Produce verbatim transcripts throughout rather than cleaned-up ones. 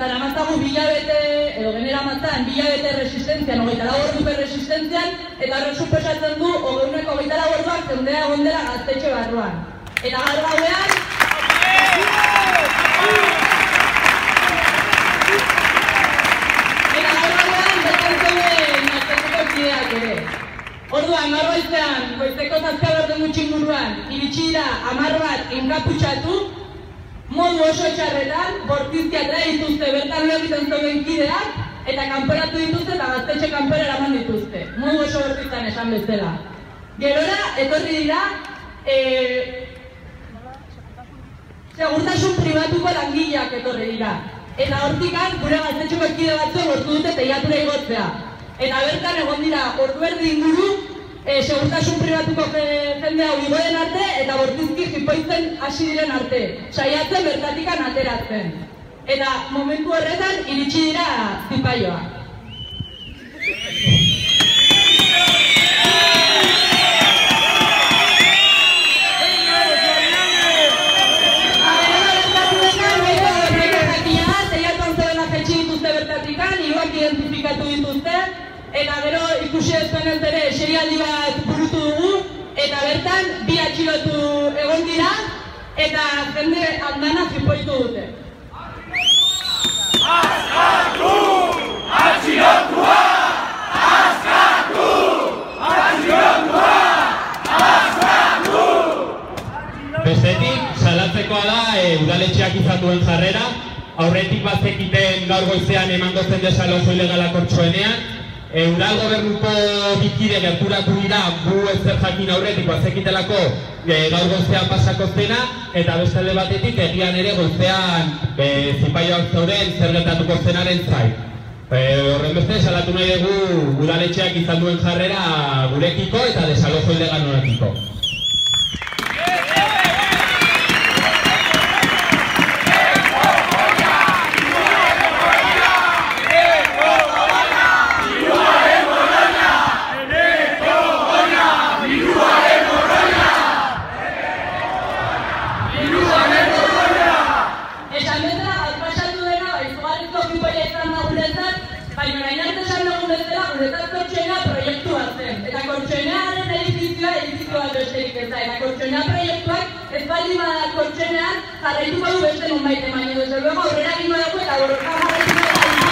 daramatzagu bilabete, edo genera matzan, bilabete resistentzian, hogeita lau orduko resistentzian, eta horrek suposatzen du, hogeuneko hogeita lau orduak zendea gondela gaztetxe barruan. Eta gaur gauean... Eta gaur gauean, bertan zeuden gaztetxeko kideak ere. Orduan, gaur goizean, goizeko zazpia berden gutxin buruan, iritsi dira hamar bat inkaputxatu, modu oso txarretan, bortizkiatra dituzte bertan lehorritzen zeuden kideak, eta kanporatu dituzte eta gaztetxe kanpora eraman dituzte. Modu oso bortizan esan bezala. Gerora, etorri dira, segurtasun pribatuko langileak etorri dira. Eta hortikan, gure gaztetxeko kide batzu lortu dute teilatura igotzea. Eta bertan egon dira, ordu erdi inguru, segurtasun pribatuko jende hau igoen arte eta bortizki jipoitzen hasi diren arte, saiatzen bertatikan ateratzen. Eta momentu horretan iritsi dira zipaioa. Identifikatu dituzte, eta gero ikusi ezpenez ere serialdi bat burutu dugu, eta bertan bi atxilotu egon dira, eta jende andana jipoitu dute. Askatu! Atxilotua! Askatu! Atxilotua! Askatu! Bestetik, salatzekoa da udaletxeak izan duen jarrera, aurretik bazekiten gaur goizean emango zen desalojo ilegala Kortxoenean. Udal gobernuko bikide gerturatu dira gu ezer jakin aurretik bazekitelako gaur goizean pasako zena, eta beste alde batetik egian ere goizean zipaioak zauden zer gertatuko zenaren zait. Horren beste, salatu nahi dugu udaletxeak izan duen jarrera gurekiko eta desalojo ilegal norekiko. Eta Kortxoenea proiektuak ez baldin bada Kortxoenean jarraituko du beste nonbait emaino. Desde luego aurrera egingo dugu eta borroka jarraituko dugu.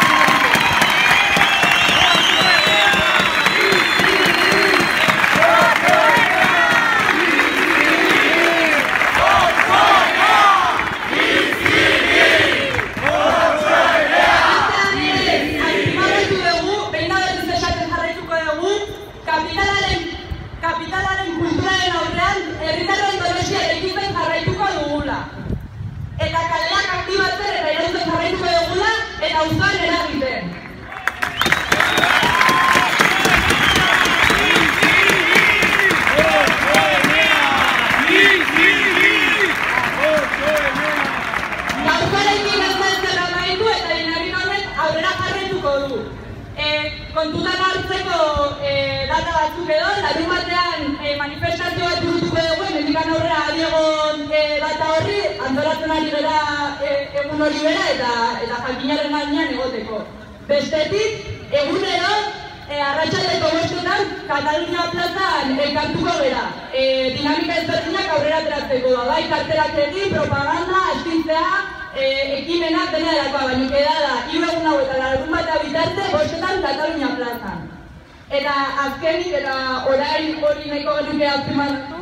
Eta kaleak aktibatzen eta irauten jarraituko dugula eta auzoan eragiten. Gaurkoarekin azaltzen amaitu eta dinamika horrek aurrera jarraituko du. Kontutan hartzeko data batzuk edo, larun batean manifestazio bat burutuko dugu, hemendikan aurrera adiegon data horri, antolatzen ari gara egun hori bera eta jakinaren gainean egoteko. Bestetik, egunero, arratsaldeko bostetan, Katalunia plazan elkartuko gara. Dinamika ezberdinak aurrera ateratzeko da, bai karterak egin, propaganda, astintzea, ekimenak dena erakoa, baina keda da, hiru egun hau eta larun bat bitarte, bostetan Katalunia plazan. Eta azkenik eta orain hori nahiko genuke azpimarratu.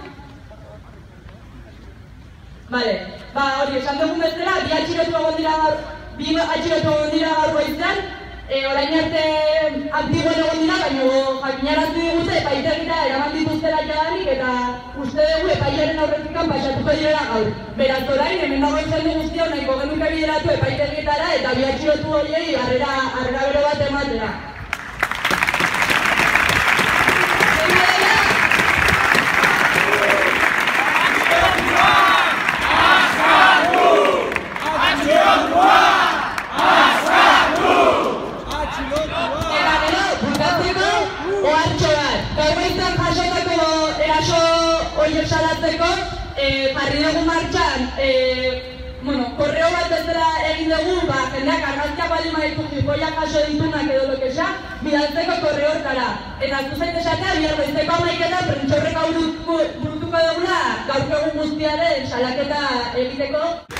Bale, ba hori esan dugun bezala, bi atxilotu egon dira gaur, bi atxilotu egon dira gaur goizean, orain arte aktiboen egon dira, baina jakinarazu digute epaitegita eraman dituztela jadanik eta uste dugu epaiaren aurretikan pasatuko direla gaur. Beraz orain, hemen dago izan du guztion nahiko genuke bideratu epaitegitara eta bi atxilotu horiei harrera bero bat ematera. Jarri dugu martxan bueno, korreo bat bezala egin dugu, ba, jendeak argazkiak bali maitu jipoiak jaso ditunak edo lokexa, bidaltzeko korreo hortara. Eta zuzait esatea, bihar goizeko amaiketan prentxorreka burutuko dugula gaur egun guztiaren salaketa egiteko.